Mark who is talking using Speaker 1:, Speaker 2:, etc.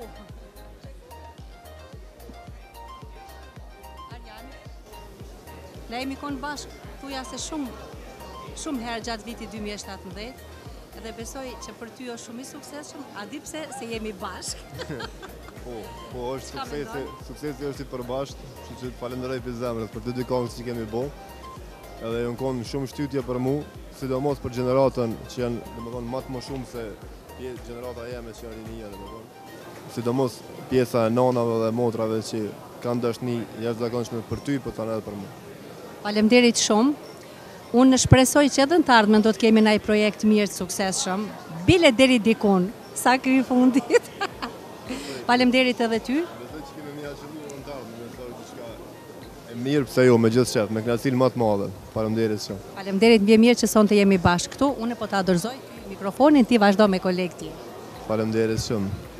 Speaker 1: Ne jemi konë bashkë, thuja se shumë herë gjatë vitit 2017, edhe besoj që për ty është shumë i suksesshëm, a di pse se jemi bashkë.
Speaker 2: Po, është suksesi është i përbashkët, kështu që falenderoj për zemrës për të dy këngët që kemi bo. Edhe janë konë shumë shtytje për mu, sidomos për gjeneratën që janë, domethënë, më të më shumë se gjenerata jeme që janë rinija, domethënë. Sidomos pjesa e nanave dhe motrave që kanë dashni jashtëzakonshme për ty, po tanë edhe për mua.
Speaker 1: Faleminderit shumë. Unë shpresoj që edhe në të ardhmen do të kemi ndaj projekt mirë të suksesshëm, bile deri dikun, sa ky i fundit. Faleminderit edhe ty.
Speaker 2: Besoj që kemi mjaftuar në të ardhmen, besoj diçka e mirë, pse jo, me gjithë qef, me kënaqësinë më të madhe. Faleminderit shumë.
Speaker 1: Faleminderit, më mirë që sonte jemi bashkë këtu. Unë po ta dorëzoj ty mikrofonin, ti vazhdo me kolegë ti.
Speaker 2: Faleminderit shumë.